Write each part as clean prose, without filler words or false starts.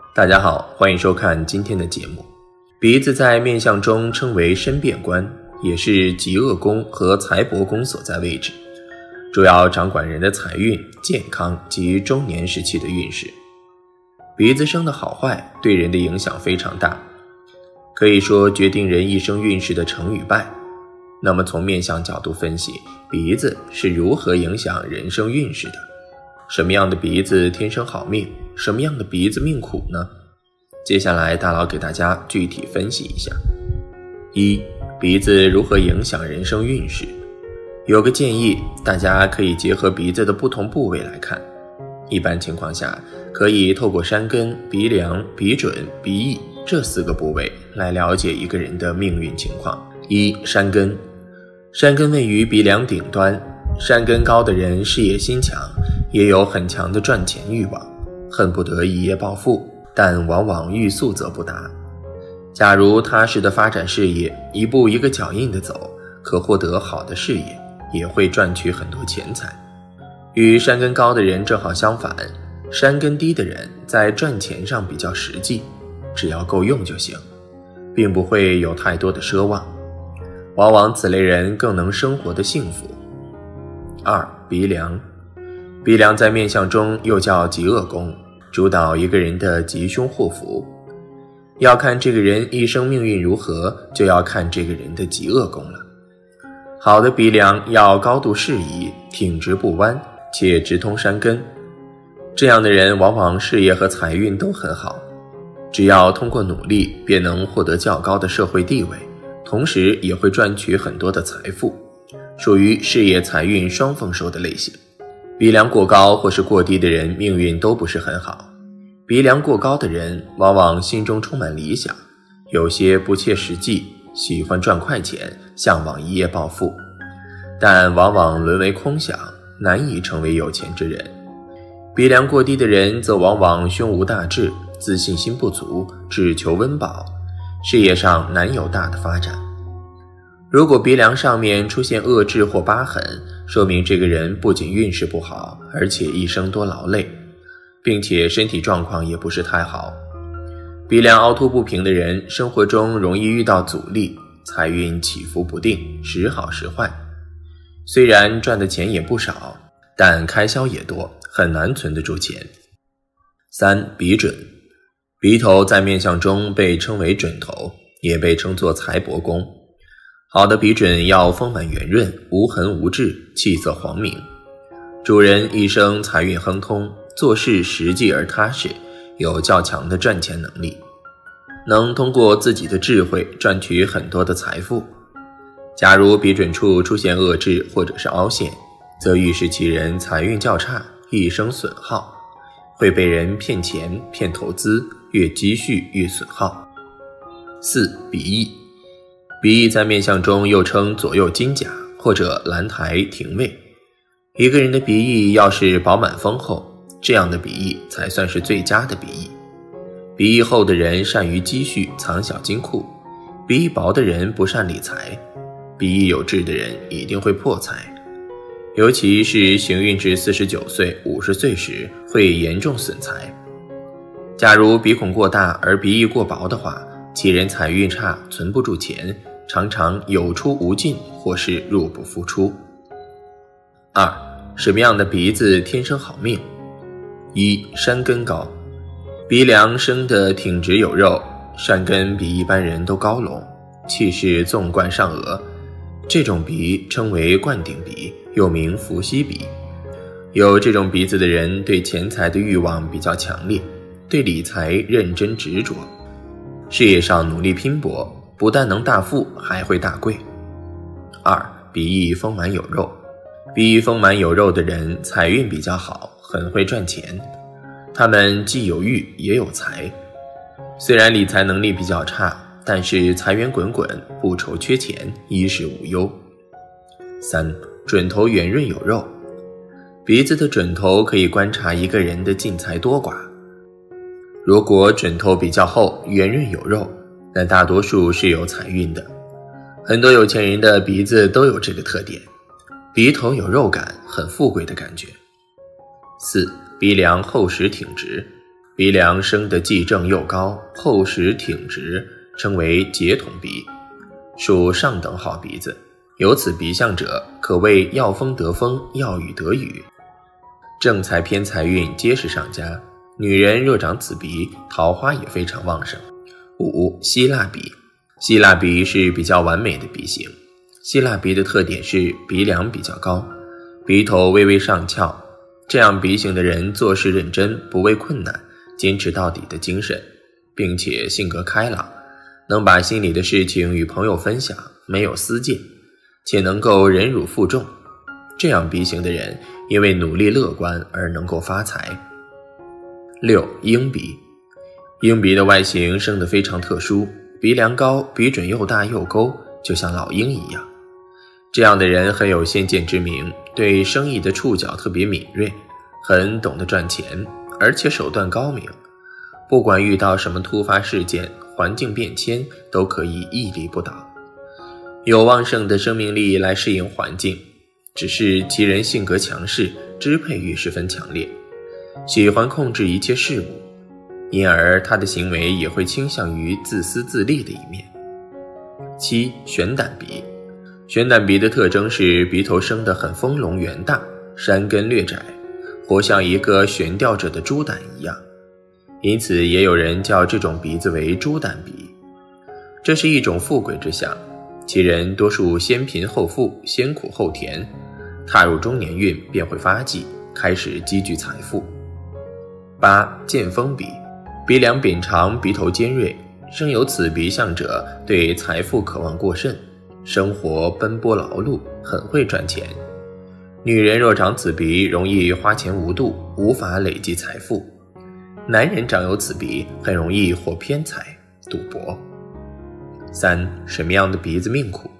大家好，欢迎收看今天的节目。鼻子在面相中称为申辩官，也是极恶宫和财帛宫所在位置，主要掌管人的财运、健康及中年时期的运势。鼻子生的好坏对人的影响非常大，可以说决定人一生运势的成与败。那么从面相角度分析，鼻子是如何影响人生运势的？什么样的鼻子天生好命？什么样的鼻子命苦呢？接下来大佬给大家具体分析一下。一、鼻子如何影响人生运势？有个建议，大家可以结合鼻子的不同部位来看。一般情况下，可以透过山根、鼻梁、鼻准、鼻翼这4个部位来了解一个人的命运情况。一、山根。山根位于鼻梁顶端，山根高的人事业心强，也有很强的赚钱欲望，恨不得一夜暴富，但往往欲速则不达。假如踏实的发展事业，一步一个脚印的走，可获得好的事业，也会赚取很多钱财。与山根高的人正好相反，山根低的人在赚钱上比较实际，只要够用就行，并不会有太多的奢望，往往此类人更能生活的幸福。二、鼻梁。鼻梁在面相中又叫极恶宫，主导一个人的吉凶祸福。要看这个人一生命运如何，就要看这个人的极恶宫了。好的鼻梁要高度适宜，挺直不弯，且直通山根。这样的人往往事业和财运都很好，只要通过努力，便能获得较高的社会地位，同时也会赚取很多的财富，属于事业财运双丰收的类型。鼻梁过高或是过低的人命运都不是很好。鼻梁过高的人往往心中充满理想，有些不切实际，喜欢赚快钱，向往一夜暴富，但往往沦为空想，难以成为有钱之人。鼻梁过低的人则往往胸无大志，自信心不足，只求温饱，事业上难有大的发展。如果鼻梁上面出现恶痣或疤痕，说明这个人不仅运势不好，而且一生多劳累，并且身体状况也不是太好。鼻梁凹凸不平的人，生活中容易遇到阻力，财运起伏不定，时好时坏。虽然赚的钱也不少，但开销也多，很难存得住钱。三、鼻准。鼻头在面相中被称为准头，也被称作财帛宫。好的鼻准要丰满圆润，无痕无痣，气色黄明。主人一生财运亨通，做事实际而踏实，有较强的赚钱能力，能通过自己的智慧赚取很多的财富。假如鼻准处出现恶痣或者是凹陷，则预示其人财运较差，一生损耗，会被人骗钱、骗投资，越积蓄越损耗。四、鼻翼。鼻翼在面相中又称左右金甲或者兰台廷位。一个人的鼻翼要是饱满丰厚，这样的鼻翼才算是最佳的鼻翼。鼻翼厚的人善于积蓄，藏小金库；鼻翼薄的人不善理财；鼻翼有痣的人一定会破财，尤其是行运至49岁、50岁时会严重损财。假如鼻孔过大而鼻翼过薄的话，其人财运差，存不住钱，常常有出无进，或是入不敷出。二、什么样的鼻子天生好命？一、山根高。鼻梁生得挺直有肉，山根比一般人都高隆，气势纵贯上额，这种鼻称为灌顶鼻，又名伏羲鼻。有这种鼻子的人对钱财的欲望比较强烈，对理财认真执着，事业上努力拼搏，不但能大富，还会大贵。二、鼻翼丰满有肉。鼻翼丰满有肉的人财运比较好，很会赚钱，他们既有欲也有财。虽然理财能力比较差，但是财源滚滚，不愁缺钱，衣食无忧。三、准头圆润有肉。鼻子的准头可以观察一个人的进财多寡。如果准头比较厚，圆润有肉，那大多数是有财运的。很多有钱人的鼻子都有这个特点，鼻头有肉感，很富贵的感觉。四、鼻梁厚实挺直。 鼻梁生得既正又高，厚实挺直，称为节筒鼻，属上等好鼻子。有此鼻相者，可谓要风得风，要雨得雨，正财偏财运皆是上佳。女人若长此鼻，桃花也非常旺盛。5. 希腊鼻。希腊鼻是比较完美的鼻型。希腊鼻的特点是鼻梁比较高，鼻头微微上翘，这样鼻型的人做事认真，不畏困难，坚持到底的精神，并且性格开朗，能把心里的事情与朋友分享，没有私见，且能够忍辱负重。这样鼻型的人因为努力乐观而能够发财。6. 鹰鼻。鹰鼻的外形生得非常特殊，鼻梁高，鼻准又大又勾，就像老鹰一样。这样的人很有先见之明，对生意的触角特别敏锐，很懂得赚钱，而且手段高明。不管遇到什么突发事件，环境变迁，都可以屹立不倒，有旺盛的生命力来适应环境。只是其人性格强势，支配欲十分强烈，喜欢控制一切事物，因而他的行为也会倾向于自私自利的一面。7. 悬胆鼻。悬胆鼻的特征是鼻头生得很丰隆圆大，山根略窄，活像一个悬吊着的猪胆一样，因此也有人叫这种鼻子为猪胆鼻。这是一种富贵之相，其人多数先贫后富，先苦后甜，踏入中年运便会发迹，开始积聚财富。8. 剑锋鼻。鼻梁扁长，鼻头尖锐，生有此鼻相者，对财富渴望过甚，生活奔波劳碌，很会赚钱。女人若长此鼻，容易花钱无度，无法累积财富。男人长有此鼻，很容易获偏财，赌博。3. 什么样的鼻子命苦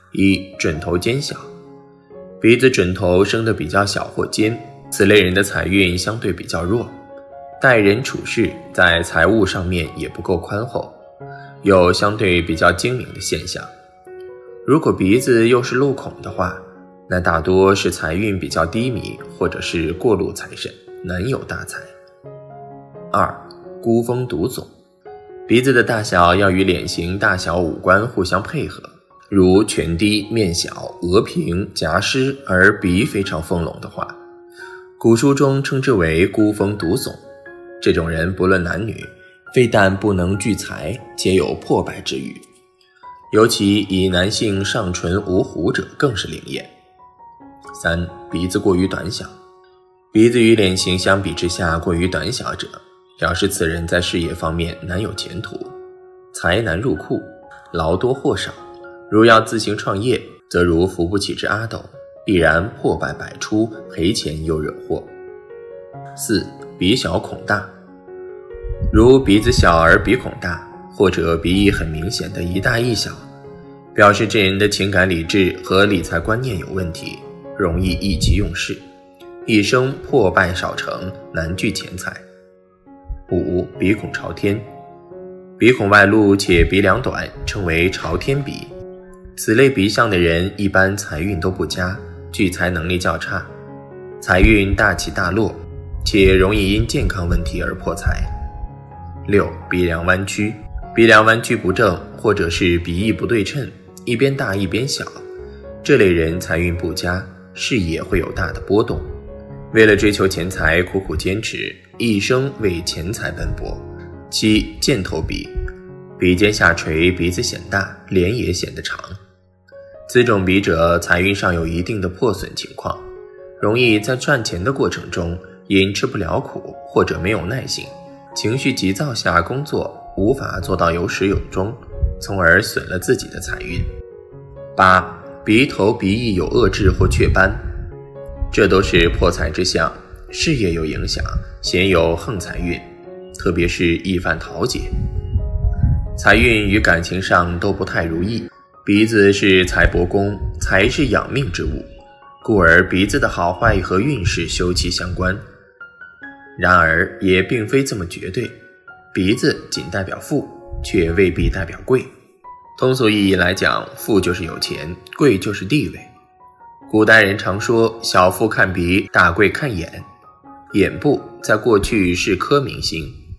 ？1. 准头尖小。鼻子准头生得比较小或尖，此类人的财运相对比较弱，待人处事在财务上面也不够宽厚，有相对比较精明的现象。如果鼻子又是露孔的话，那大多是财运比较低迷，或者是过路财神，难有大财。2. 孤峰独耸。鼻子的大小要与脸型大小五官互相配合，如颧低、面小、额平、颊湿，而鼻非常丰隆的话，古书中称之为孤峰独耸。这种人不论男女，非但不能聚财，且有破败之欲，尤其以男性上唇无胡者更是灵验。3. 鼻子过于短小。鼻子与脸型相比之下过于短小者，表示此人在事业方面难有前途，财难入库，劳多祸少。如要自行创业，则如扶不起之阿斗，必然破败百出，赔钱又惹祸。4. 鼻小孔大。如鼻子小而鼻孔大，或者鼻翼很明显的一大一小，表示这人的情感理智和理财观念有问题，容易意气用事，一生破败少成，难聚钱财。5. 鼻孔朝天。鼻孔外露且鼻梁短，称为朝天鼻。此类鼻相的人一般财运都不佳，聚财能力较差，财运大起大落，且容易因健康问题而破财。6. 鼻梁弯曲。鼻梁弯曲不正，或者是鼻翼不对称，一边大一边小，这类人财运不佳，事业会有大的波动，为了追求钱财苦苦坚持，一生为钱财奔波。7. 箭头鼻。鼻尖下垂，鼻子显大，脸也显得长。此种鼻者财运上有一定的破损情况，容易在赚钱的过程中因吃不了苦，或者没有耐性，情绪急躁下工作，无法做到有始有终，从而损了自己的财运。8. 鼻头鼻翼有恶痣或雀斑，这都是破财之象，事业有影响，鲜有横财运，特别是易犯桃劫。财运与感情上都不太如意，鼻子是财帛宫，财是养命之物，故而鼻子的好坏和运势休戚相关。然而也并非这么绝对，鼻子仅代表富，却未必代表贵。通俗意义来讲，富就是有钱，贵就是地位。古代人常说小富看鼻，大贵看眼。眼部在过去是颗明星，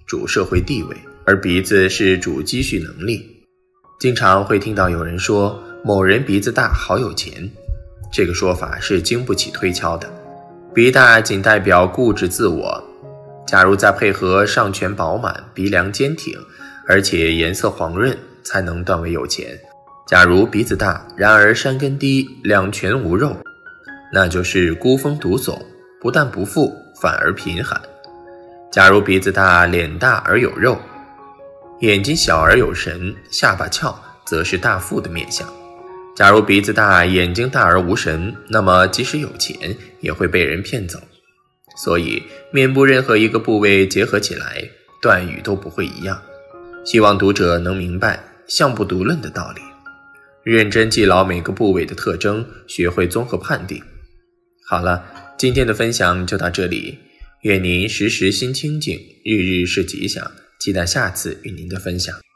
主社会地位，而鼻子是主积蓄能力。经常会听到有人说某人鼻子大好有钱，这个说法是经不起推敲的。鼻大仅代表固执自我，假如再配合上颧饱满、鼻梁坚挺，而且颜色黄润，才能断为有钱。假如鼻子大，然而山根低，两颧无肉，那就是孤峰独耸，不但不富，反而贫寒。假如鼻子大，脸大而有肉，眼睛小而有神，下巴翘，则是大富的面相。假如鼻子大，眼睛大而无神，那么即使有钱，也会被人骗走。所以面部任何一个部位结合起来，断语都不会一样。希望读者能明白相不独论的道理，认真记牢每个部位的特征，学会综合判定。好了，今天的分享就到这里，愿您时时心清静，日日是吉祥，期待下次与您的分享。